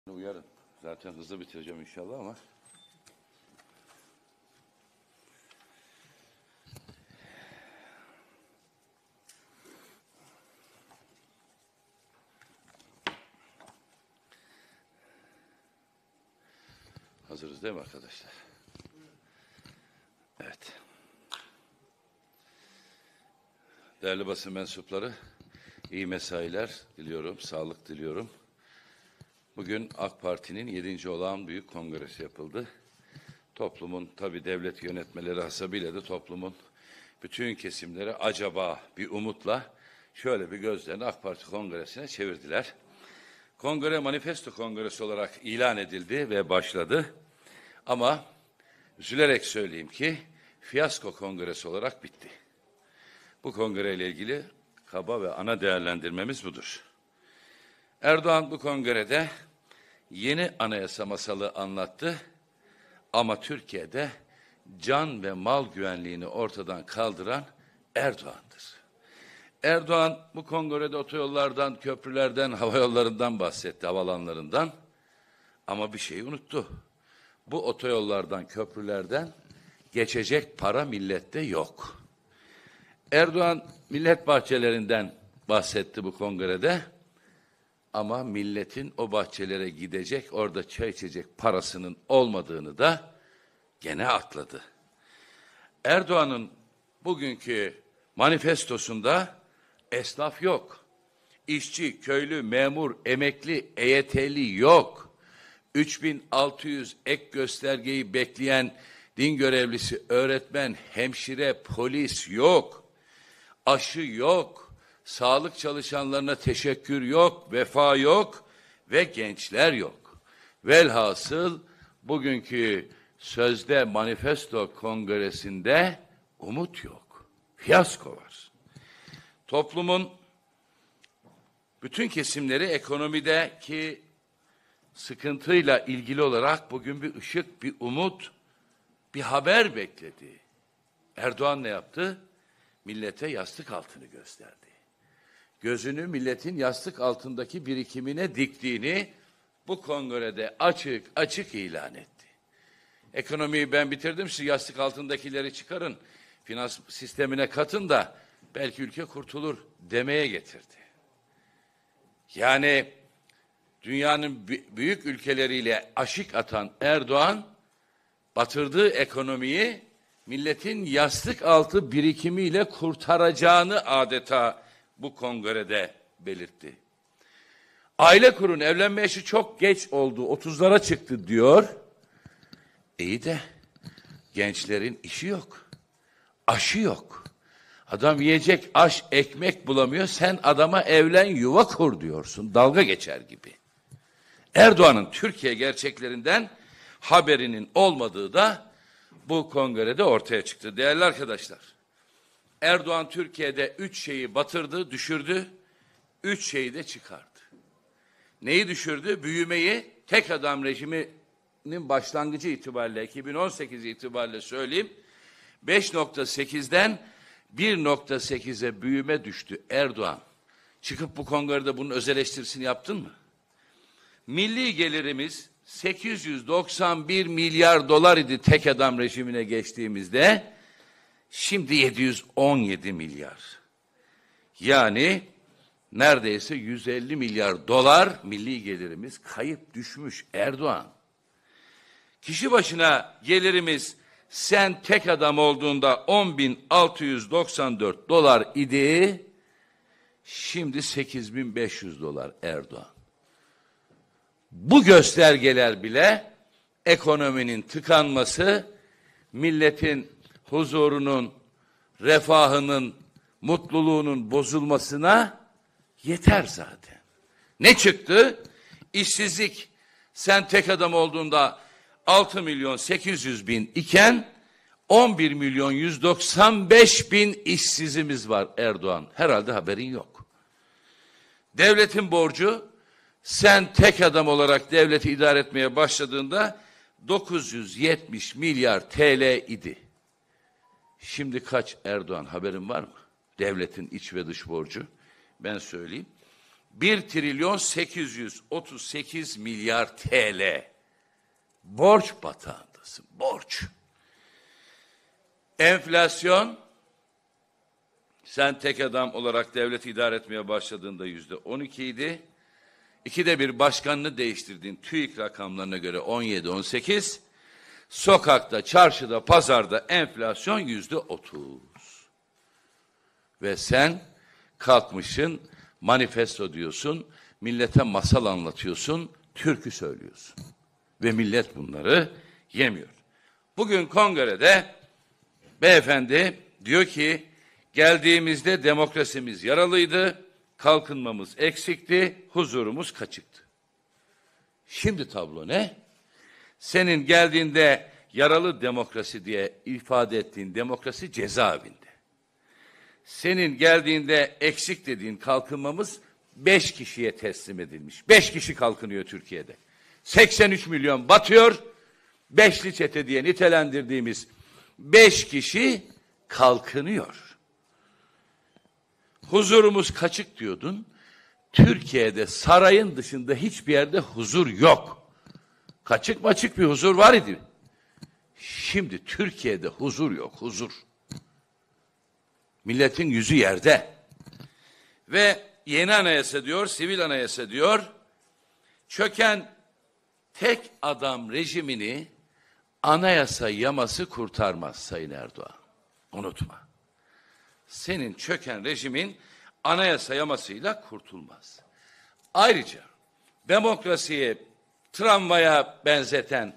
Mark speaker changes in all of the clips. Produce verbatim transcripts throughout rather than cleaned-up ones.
Speaker 1: Uyarın. Zaten hızlı bitireceğim inşallah ama. Hazırız değil mi arkadaşlar? Evet. Değerli basın mensupları, iyi mesailer diliyorum, sağlık diliyorum. Bugün AK Parti'nin yedinci olağan büyük kongresi yapıldı. Toplumun, tabii devlet yönetmeleri hasabıyla da toplumun bütün kesimleri acaba bir umutla şöyle bir gözlerini AK Parti kongresine çevirdiler. Kongre manifesto kongresi olarak ilan edildi ve başladı. Ama üzülerek söyleyeyim ki fiyasko kongresi olarak bitti. Bu kongreyle ilgili kaba ve ana değerlendirmemiz budur. Erdoğan bu kongrede yeni anayasa masalı anlattı ama Türkiye'de can ve mal güvenliğini ortadan kaldıran Erdoğan'dır. Erdoğan bu kongrede otoyollardan, köprülerden, havayollarından bahsetti, havalanlarından ama bir şeyi unuttu. Bu otoyollardan, köprülerden geçecek para millette yok. Erdoğan millet bahçelerinden bahsetti bu kongrede. Ama milletin o bahçelere gidecek, orada çay içecek parasının olmadığını da gene atladı. Erdoğan'ın bugünkü manifestosunda esnaf yok. İşçi, köylü, memur, emekli, E Y T'li yok. üç bin altı yüz ek göstergeyi bekleyen din görevlisi, öğretmen, hemşire, polis yok. Aşı yok. Sağlık çalışanlarına teşekkür yok, vefa yok ve gençler yok. Velhasıl bugünkü sözde manifesto kongresinde umut yok. Fiyasko var. Toplumun bütün kesimleri ekonomideki sıkıntıyla ilgili olarak bugün bir ışık, bir umut, bir haber bekledi. Erdoğan ne yaptı? Millete yastık altını gösterdi. Gözünü milletin yastık altındaki birikimine diktiğini bu kongrede açık açık ilan etti. Ekonomiyi ben bitirdim, siz yastık altındakileri çıkarın, finans sistemine katın da belki ülke kurtulur demeye getirdi. Yani dünyanın büyük ülkeleriyle aşık atan Erdoğan, batırdığı ekonomiyi milletin yastık altı birikimiyle kurtaracağını adeta bu kongrede belirtti. Aile kurun, evlenme yaşı çok geç oldu, otuzlara çıktı diyor. İyi de gençlerin işi yok, aşı yok. Adam yiyecek aş, ekmek bulamıyor, sen adama evlen, yuva kur diyorsun, dalga geçer gibi. Erdoğan'ın Türkiye gerçeklerinden haberinin olmadığı da bu kongrede ortaya çıktı. Değerli arkadaşlar, Erdoğan Türkiye'de üç şeyi batırdı, düşürdü, üç şeyi de çıkardı. Neyi düşürdü? Büyümeyi, tek adam rejiminin başlangıcı itibariyle, iki bin on sekiz itibariyle söyleyeyim, beş nokta sekizden bir nokta sekize büyüme düştü Erdoğan. Çıkıp bu kongrede bunun öz eleştirisini yaptın mı? Milli gelirimiz sekiz yüz doksan bir milyar dolar idi tek adam rejimine geçtiğimizde. Şimdi yedi yüz on yedi milyar. Yani neredeyse yüz elli milyar dolar milli gelirimiz kayıp düşmüş Erdoğan. Kişi başına gelirimiz sen tek adam olduğunda on bin altı yüz doksan dört dolar idi. Şimdi sekiz bin beş yüz dolar Erdoğan. Bu göstergeler bile ekonominin tıkanması, milletin huzurunun, refahının, mutluluğunun bozulmasına yeter zaten. Ne çıktı? İşsizlik. Sen tek adam olduğunda altı milyon sekiz yüz bin iken on bir milyon yüz doksan beş bin işsizimiz var Erdoğan. Herhalde haberin yok. Devletin borcu, sen tek adam olarak devleti idare etmeye başladığında dokuz yüz yetmiş milyar T L idi. Şimdi kaç Erdoğan, haberin var mı? Devletin iç ve dış borcu. Ben söyleyeyim. bir trilyon sekiz yüz otuz sekiz milyar T L borç batağındasın, borç. Enflasyon, sen tek adam olarak devleti idare etmeye başladığında yüzde on iki idi. İkide bir başkanını değiştirdiğin TÜİK rakamlarına göre on yedi on sekiz. Sokakta, çarşıda, pazarda enflasyon yüzde otuz. Ve sen kalkmışsın, manifesto diyorsun, millete masal anlatıyorsun, türkü söylüyorsun. Ve millet bunları yemiyor. Bugün kongrede beyefendi diyor ki, geldiğimizde demokrasimiz yaralıydı, kalkınmamız eksikti, huzurumuz kaçıktı. Şimdi tablo ne? Senin geldiğinde yaralı demokrasi diye ifade ettiğin demokrasi cezaevinde. Senin geldiğinde eksik dediğin kalkınmamız beş kişiye teslim edilmiş. Beş kişi kalkınıyor Türkiye'de. seksen üç milyon batıyor. Beşli çete diye nitelendirdiğimiz beş kişi kalkınıyor. Huzurumuz kaçık diyordun. Türkiye'de sarayın dışında hiçbir yerde huzur yok. Kaçık maçık bir huzur var idi. Şimdi Türkiye'de huzur yok, huzur. Milletin yüzü yerde. Ve yeni anayasa diyor, sivil anayasa diyor, çöken tek adam rejimini anayasa yaması kurtarmaz Sayın Erdoğan. Unutma. Senin çöken rejimin anayasa yamasıyla kurtulmaz. Ayrıca demokrasiyi tramvaya benzeten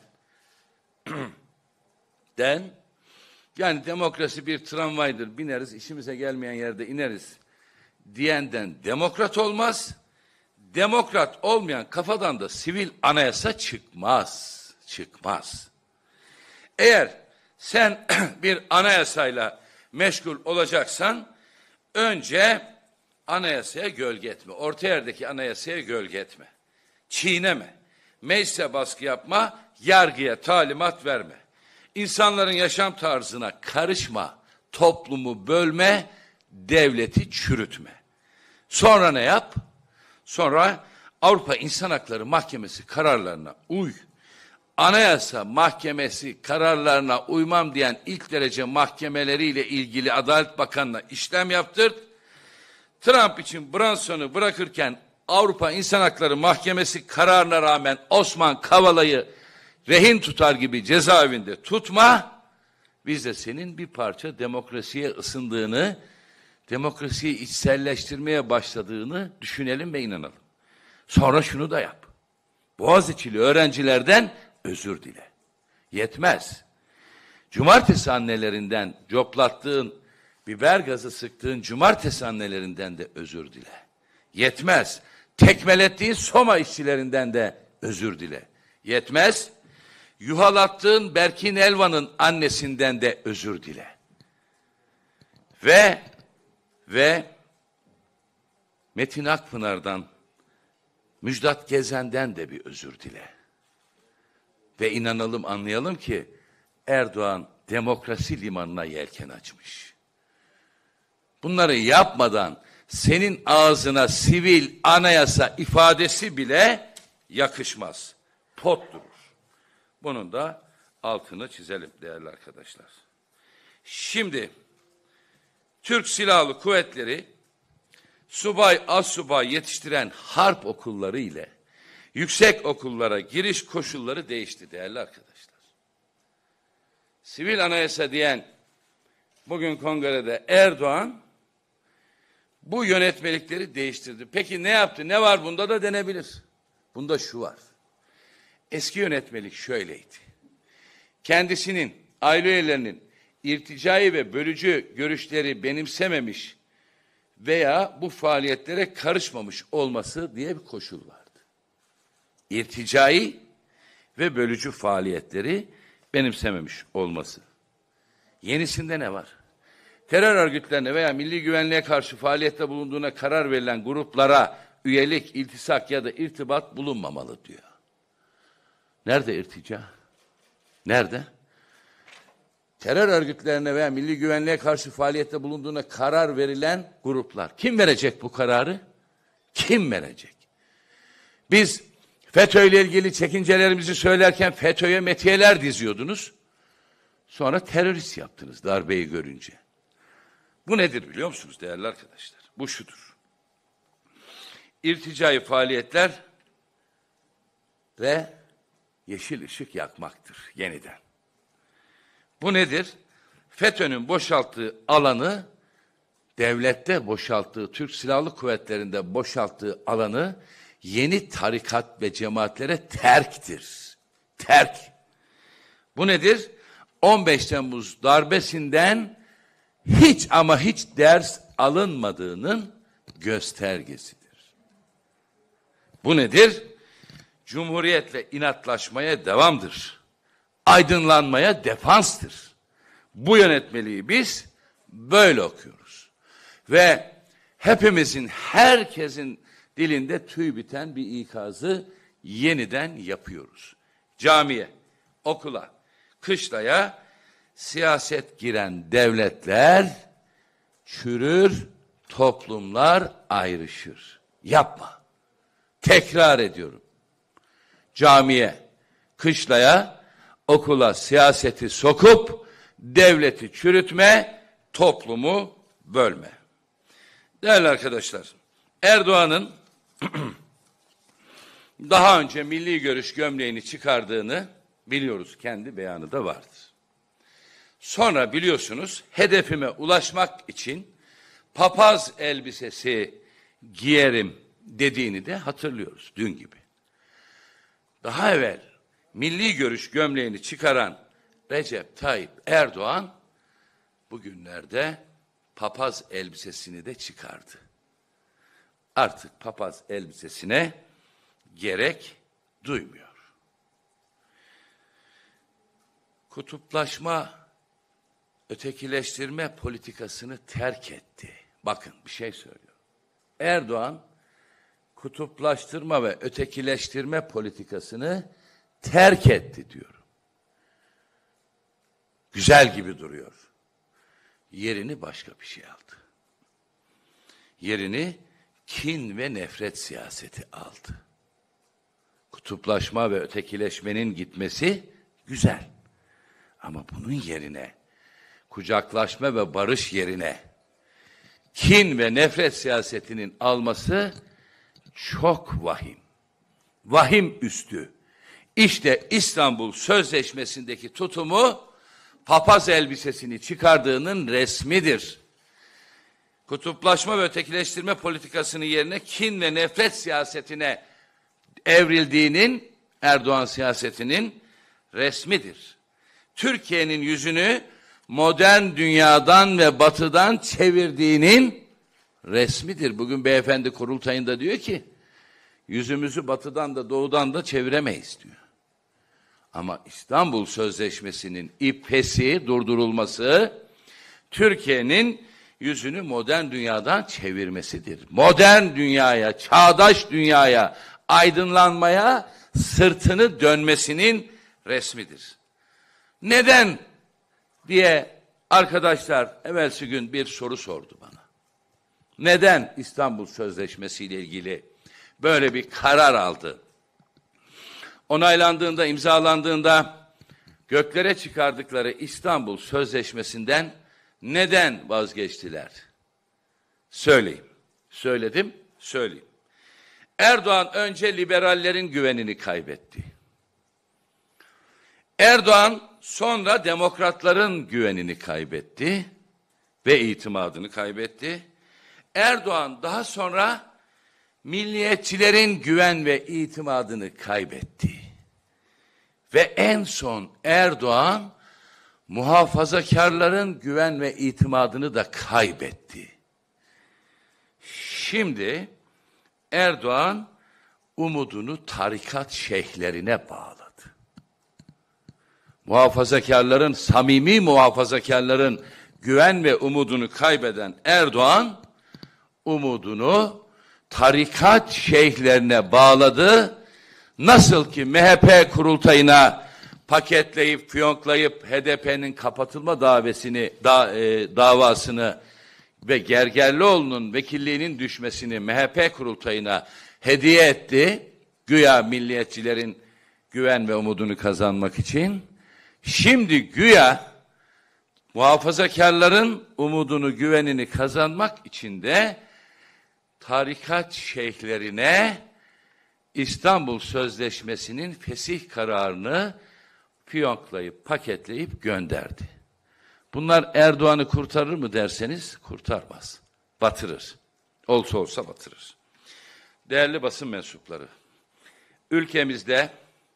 Speaker 1: den, yani demokrasi bir tramvaydır, bineriz, işimize gelmeyen yerde ineriz diyenden demokrat olmaz. Demokrat olmayan kafadan da sivil anayasa çıkmaz. Çıkmaz. Eğer sen bir anayasayla meşgul olacaksan önce anayasaya gölge etme. Orta yerdeki anayasaya gölge etme. Çiğneme. Meclise baskı yapma, yargıya talimat verme. İnsanların yaşam tarzına karışma, toplumu bölme, devleti çürütme. Sonra ne yap? Sonra Avrupa İnsan Hakları Mahkemesi kararlarına uy. Anayasa Mahkemesi kararlarına uymam diyen ilk derece mahkemeleriyle ilgili Adalet Bakanı'na işlem yaptırt. Trump için Branson'u bırakırken Avrupa İnsan Hakları Mahkemesi kararına rağmen Osman Kavala'yı rehin tutar gibi cezaevinde tutma. Biz de senin bir parça demokrasiye ısındığını, demokrasiyi içselleştirmeye başladığını düşünelim ve inanalım. Sonra şunu da yap. Boğaziçi'li öğrencilerden özür dile. Yetmez. Cumartesi annelerinden coplattığın, biber gazı sıktığın cumartesi annelerinden de özür dile. Yetmez. Tekmelettiğin Soma işçilerinden de özür dile. Yetmez. Yuhalattığın Berkin Elvan'ın annesinden de özür dile. Ve ve Metin Akpınar'dan, Müjdat Gezen'den de bir özür dile. Ve inanalım, anlayalım ki Erdoğan demokrasi limanına yelken açmış. Bunları yapmadan senin ağzına sivil anayasa ifadesi bile yakışmaz. Pot durur. Bunun da altını çizelim değerli arkadaşlar. Şimdi Türk Silahlı Kuvvetleri subay, assubay yetiştiren harp okulları ile yüksek okullara giriş koşulları değişti değerli arkadaşlar. Sivil anayasa diyen bugün kongrede Erdoğan bu yönetmelikleri değiştirdi. Peki ne yaptı? Ne var bunda da denebilir. Bunda şu var. Eski yönetmelik şöyleydi. Kendisinin, aile üyelerinin irticai ve bölücü görüşleri benimsememiş veya bu faaliyetlere karışmamış olması diye bir koşul vardı. İrticai ve bölücü faaliyetleri benimsememiş olması. Yenisinde ne var? Terör örgütlerine veya milli güvenliğe karşı faaliyette bulunduğuna karar verilen gruplara üyelik, iltisak ya da irtibat bulunmamalı diyor. Nerede irtica? Nerede? Terör örgütlerine veya milli güvenliğe karşı faaliyette bulunduğuna karar verilen gruplar. Kim verecek bu kararı? Kim verecek? Biz FETÖ ile ilgili çekincelerimizi söylerken FETÖ'ye metiyeler diziyordunuz. Sonra terörist yaptınız darbeyi görünce. Bu nedir biliyor musunuz değerli arkadaşlar? Bu şudur. İrticai faaliyetler ve yeşil ışık yakmaktır yeniden. Bu nedir? FETÖ'nün boşalttığı alanı, devlette boşalttığı, Türk Silahlı Kuvvetleri'nde boşalttığı alanı yeni tarikat ve cemaatlere terktir. Terk. Bu nedir? on beş Temmuz darbesinden hiç ama hiç ders alınmadığının göstergesidir. Bu nedir? Cumhuriyetle inatlaşmaya devamdır. Aydınlanmaya defanstır. Bu yönetmeliği biz böyle okuyoruz. Ve hepimizin, herkesin dilinde tüy biten bir ikazı yeniden yapıyoruz. Camiye, okula, kışlaya siyaset giren devletler çürür, toplumlar ayrışır. Yapma. Tekrar ediyorum. Camiye, kışlaya, okula siyaseti sokup devleti çürütme, toplumu bölme. Değerli arkadaşlar, Erdoğan'ın daha önce milli görüş gömleğini çıkardığını biliyoruz, kendi beyanı da vardır. Sonra biliyorsunuz hedefime ulaşmak için papaz elbisesi giyerim dediğini de hatırlıyoruz dün gibi. Daha evvel milli görüş gömleğini çıkaran Recep Tayyip Erdoğan bugünlerde papaz elbisesini de çıkardı. Artık papaz elbisesine gerek duymuyor. Kutuplaşma, ötekileştirme politikasını terk etti. Bakın bir şey söylüyorum. Erdoğan kutuplaştırma ve ötekileştirme politikasını terk etti diyorum. Güzel gibi duruyor. Yerini başka bir şey aldı. Yerini kin ve nefret siyaseti aldı. Kutuplaşma ve ötekileşmenin gitmesi güzel. Ama bunun yerine kucaklaşma ve barış yerine kin ve nefret siyasetinin alması çok vahim. Vahim üstü. İşte İstanbul Sözleşmesi'ndeki tutumu papaz elbisesini çıkardığının resmidir. Kutuplaşma ve ötekileştirme politikasının yerine kin ve nefret siyasetine evrildiğinin, Erdoğan siyasetinin resmidir. Türkiye'nin yüzünü modern dünyadan ve batıdan çevirdiğinin resmidir. Bugün beyefendi kurultayında diyor ki, yüzümüzü batıdan da doğudan da çeviremeyiz diyor. Ama İstanbul Sözleşmesi'nin ipesi durdurulması, Türkiye'nin yüzünü modern dünyadan çevirmesidir. Modern dünyaya, çağdaş dünyaya, aydınlanmaya sırtını dönmesinin resmidir. Neden diye arkadaşlar evvelsi gün bir soru sordu bana. Neden İstanbul Sözleşmesi ile ilgili böyle bir karar aldı? Onaylandığında, imzalandığında göklere çıkardıkları İstanbul Sözleşmesi'nden neden vazgeçtiler? Söyleyeyim. Söyledim, söyleyeyim. Erdoğan önce liberallerin güvenini kaybetti. Erdoğan sonra demokratların güvenini kaybetti ve itimadını kaybetti. Erdoğan daha sonra milliyetçilerin güven ve itimadını kaybetti. Ve en son Erdoğan muhafazakarların güven ve itimadını da kaybetti. Şimdi Erdoğan umudunu tarikat şeyhlerine bağladı. Muhafazakarların, samimi muhafazakarların güven ve umudunu kaybeden Erdoğan umudunu tarikat şeyhlerine bağladı. Nasıl ki M H P kurultayına paketleyip, fiyonklayıp H D P'nin kapatılma davasını, da, e, davasını ve Gergerlioğlu'nun vekilliğinin düşmesini M H P kurultayına hediye etti. Güya milliyetçilerin güven ve umudunu kazanmak için. Şimdi güya muhafazakarların umudunu, güvenini kazanmak için de tarikat şeyhlerine İstanbul Sözleşmesi'nin fesih kararını fiyonklayıp, paketleyip gönderdi. Bunlar Erdoğan'ı kurtarır mı derseniz kurtarmaz. Batırır. Olsa olsa batırır. Değerli basın mensupları, ülkemizde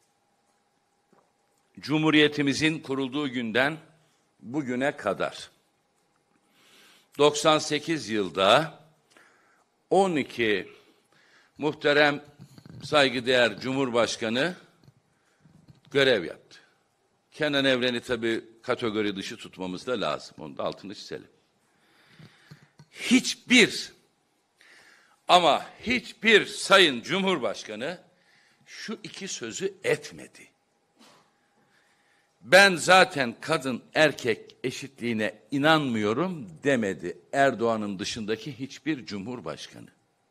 Speaker 1: Cumhuriyetimizin kurulduğu günden bugüne kadar doksan sekiz yılda on iki muhterem saygıdeğer Cumhurbaşkanı görev yaptı. Kenan Evren'i tabii kategori dışı tutmamız da lazım. Onun da altını çizelim. Hiçbir ama hiçbir sayın Cumhurbaşkanı şu iki sözü etmedi. Ben zaten kadın erkek eşitliğine inanmıyorum demedi Erdoğan'ın dışındaki hiçbir cumhurbaşkanı.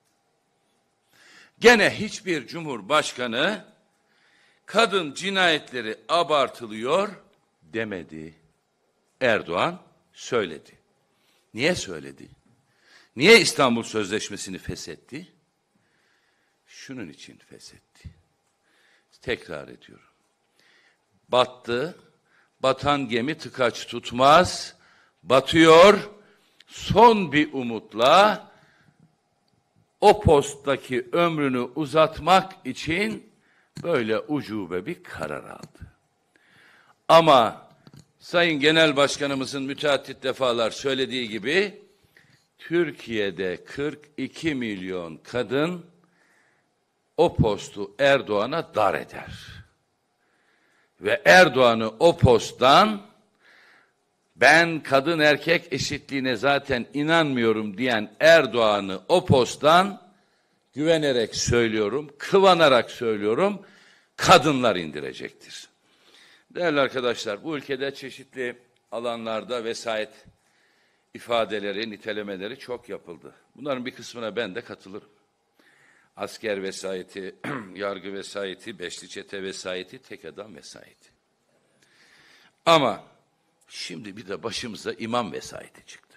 Speaker 1: Gene hiçbir cumhurbaşkanı kadın cinayetleri abartılıyor demedi. Erdoğan söyledi. Niye söyledi? Niye İstanbul Sözleşmesi'ni feshetti? Şunun için feshetti. Tekrar ediyorum. Battı, batan gemi tıkaç tutmaz, batıyor, son bir umutla o posttaki ömrünü uzatmak için böyle ucube bir karar aldı. Ama Sayın Genel Başkanımızın müteaddit defalar söylediği gibi Türkiye'de kırk iki milyon kadın o postu Erdoğan'a dar eder. Ve Erdoğan'ı o posttan ben kadın erkek eşitliğine zaten inanmıyorum diyen Erdoğan'ı o posttan güvenerek söylüyorum, kıvanarak söylüyorum, kadınlar indirecektir. Değerli arkadaşlar, bu ülkede çeşitli alanlarda vesayet ifadeleri, nitelemeleri çok yapıldı. Bunların bir kısmına ben de katılırım. Asker vesayeti, yargı vesayeti, beşli çete vesayeti, tek adam vesayeti. Ama şimdi bir de başımıza imam vesayeti çıktı.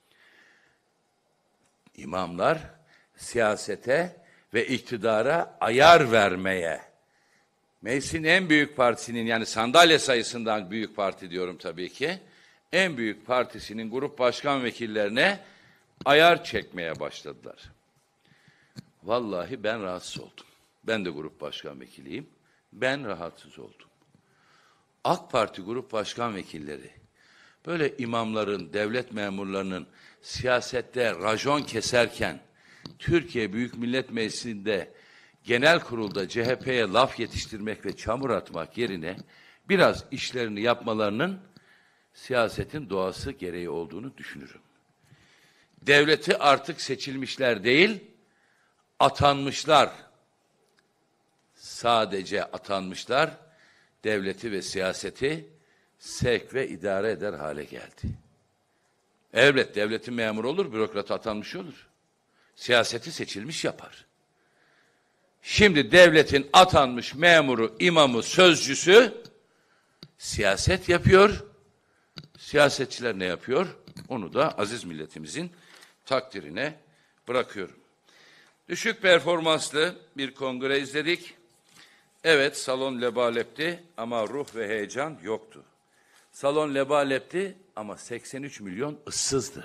Speaker 1: İmamlar siyasete ve iktidara ayar vermeye, meclisin en büyük partisinin, yani sandalye sayısından büyük parti diyorum tabii ki, en büyük partisinin grup başkan vekillerine ayar çekmeye başladılar. Vallahi ben rahatsız oldum. Ben de grup başkan vekiliyim. Ben rahatsız oldum. AK Parti grup başkan vekilleri böyle imamların, devlet memurlarının siyasette racon keserken Türkiye Büyük Millet Meclisi'nde genel kurulda C H P'ye laf yetiştirmek ve çamur atmak yerine biraz işlerini yapmalarının siyasetin doğası gereği olduğunu düşünürüm. Devleti artık seçilmişler değil, atanmışlar, sadece atanmışlar, devleti ve siyaseti sevk ve idare eder hale geldi. Evet, devletin memuru olur, bürokrat atanmış olur. Siyaseti seçilmiş yapar. Şimdi devletin atanmış memuru, imamı, sözcüsü siyaset yapıyor. Siyasetçiler ne yapıyor? Onu da aziz milletimizin takdirine bırakıyorum. Düşük performanslı bir kongre izledik. Evet, salon lebalepti ama ruh ve heyecan yoktu. Salon lebalepti ama seksen üç milyon ıssızdı.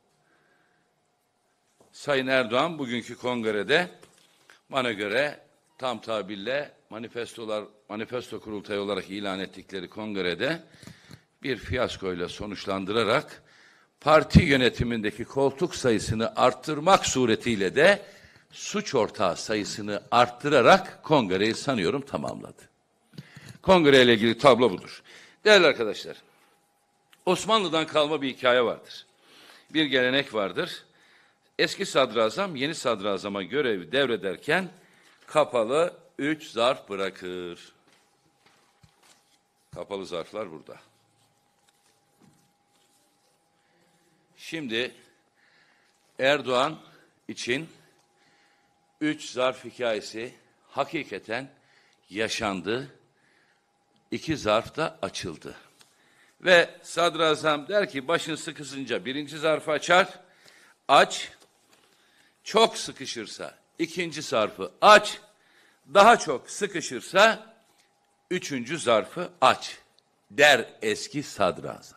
Speaker 1: Sayın Erdoğan bugünkü kongrede bana göre tam tabirle manifestolar, manifesto kurultayı olarak ilan ettikleri kongrede bir fiyaskoyla sonuçlandırarak parti yönetimindeki koltuk sayısını arttırmak suretiyle de suç ortağı sayısını arttırarak kongreyi sanıyorum tamamladı. Kongreyle ilgili tablo budur. Değerli arkadaşlar, Osmanlı'dan kalma bir hikaye vardır. Bir gelenek vardır. Eski sadrazam yeni sadrazama görevi devrederken kapalı üç zarf bırakır. Kapalı zarflar burada. Şimdi Erdoğan için üç zarf hikayesi hakikaten yaşandı. İki zarf da açıldı. Ve sadrazam der ki başın sıkışınca birinci zarfı açar, aç, çok sıkışırsa ikinci zarfı aç, daha çok sıkışırsa üçüncü zarfı aç der eski sadrazam.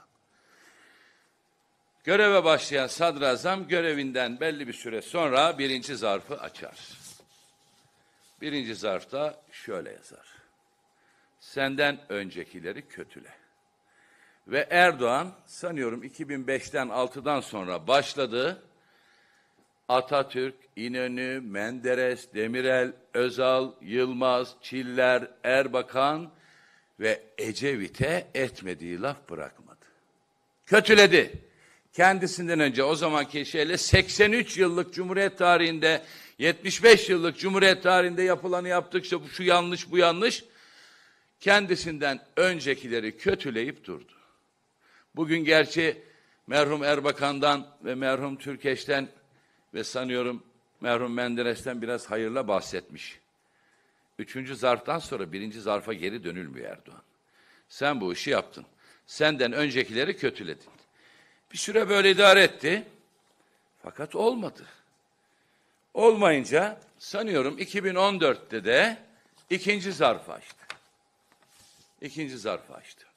Speaker 1: Göreve başlayan sadrazam görevinden belli bir süre sonra birinci zarfı açar. Birinci zarfta şöyle yazar: senden öncekileri kötüle. Ve Erdoğan sanıyorum iki bin beşten altıdan sonra başladı. Atatürk, İnönü, Menderes, Demirel, Özal, Yılmaz, Çiller, Erbakan ve Ecevit'e etmediği laf bırakmadı. Kötüledi. Kendisinden önce o zamanki şeyle seksen üç yıllık Cumhuriyet tarihinde, yetmiş beş yıllık Cumhuriyet tarihinde yapılanı yaptıkça bu şu yanlış bu yanlış, kendisinden öncekileri kötüleyip durdu. Bugün gerçi merhum Erbakan'dan ve merhum Türkeş'ten ve sanıyorum merhum Menderes'ten biraz hayırla bahsetmiş. Üçüncü zarftan sonra birinci zarfa geri dönülmüyor Erdoğan. Sen bu işi yaptın. Senden öncekileri kötüledin. Bir süre böyle idare etti. Fakat olmadı. Olmayınca sanıyorum iki bin on dörtte de ikinci zarfı açtı. İkinci zarfı açtı.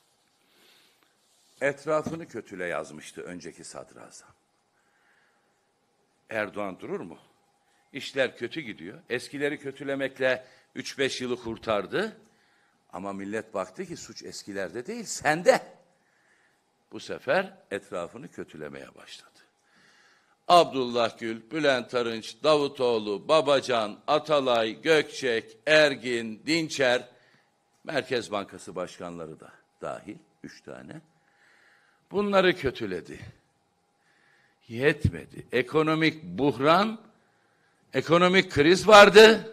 Speaker 1: Etrafını kötüle yazmıştı önceki sadrazam. Erdoğan durur mu? İşler kötü gidiyor. Eskileri kötülemekle üç beş yılı kurtardı. Ama millet baktı ki suç eskilerde değil, sende. Bu sefer etrafını kötülemeye başladı. Abdullah Gül, Bülent Arınç, Davutoğlu, Babacan, Atalay, Gökçek, Ergin, Dinçer, Merkez Bankası başkanları da dahil, üç tane. Bunları kötüledi. Yetmedi. Ekonomik buhran, ekonomik kriz vardı.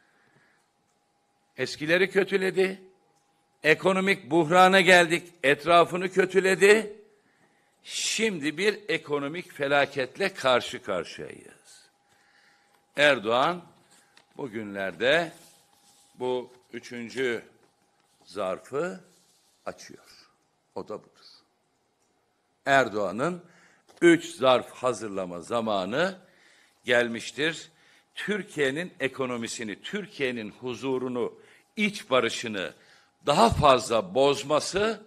Speaker 1: Eskileri kötüledi. Ekonomik buhrana geldik, etrafını kötüledi. Şimdi bir ekonomik felaketle karşı karşıyayız. Erdoğan bugünlerde bu üçüncü zarfı açıyor. O da budur. Erdoğan'ın üç zarf hazırlama zamanı gelmiştir. Türkiye'nin ekonomisini, Türkiye'nin huzurunu, iç barışını daha fazla bozması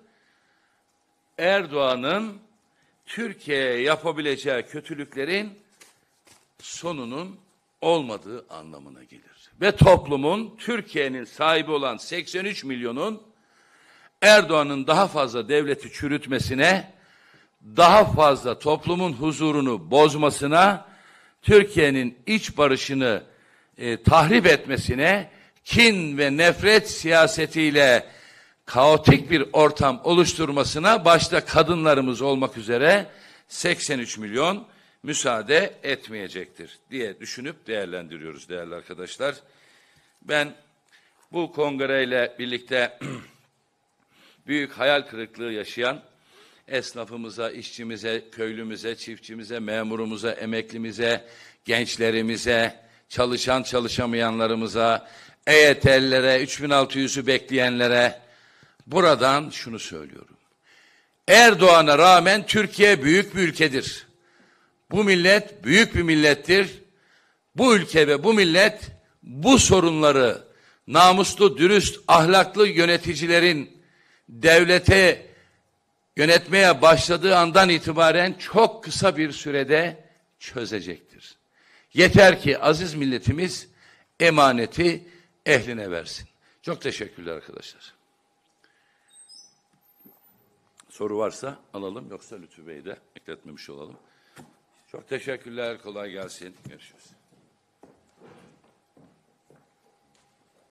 Speaker 1: Erdoğan'ın Türkiye'ye yapabileceği kötülüklerin sonunun olmadığı anlamına gelir. Ve toplumun, Türkiye'nin sahibi olan seksen üç milyonun Erdoğan'ın daha fazla devleti çürütmesine, daha fazla toplumun huzurunu bozmasına, Türkiye'nin iç barışını e, tahrip etmesine, kin ve nefret siyasetiyle kaotik bir ortam oluşturmasına başta kadınlarımız olmak üzere seksen üç milyon müsaade etmeyecektir diye düşünüp değerlendiriyoruz değerli arkadaşlar. Ben bu kongreyle birlikte büyük hayal kırıklığı yaşayan esnafımıza, işçimize, köylümüze, çiftçimize, memurumuza, emeklimize, gençlerimize, çalışan çalışamayanlarımıza, E Y T'lilere, üç bin altı yüzü bekleyenlere buradan şunu söylüyorum. Erdoğan'a rağmen Türkiye büyük bir ülkedir. Bu millet büyük bir millettir. Bu ülke ve bu millet bu sorunları namuslu, dürüst, ahlaklı yöneticilerin devlete yönetmeye başladığı andan itibaren çok kısa bir sürede çözecektir. Yeter ki aziz milletimiz emaneti ehline versin. Çok teşekkürler arkadaşlar. Soru varsa alalım, yoksa Lütfü Bey'i de bekletmemiş olalım. Çok teşekkürler, kolay gelsin. Görüşürüz.